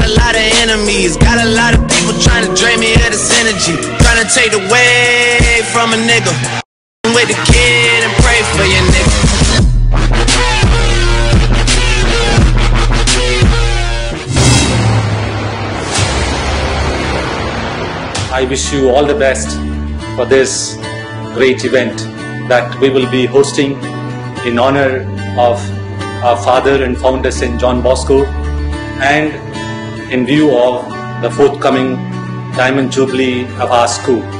a lot of enemies, got a lot of people trying to drain me of this energy, trying to take away from a nigga. With the kid and pray for your nigga. I wish you all the best for this great event that we will be hosting in honor of our father and founder St. Don Bosco, and in view of the forthcoming Diamond Jubilee of our school.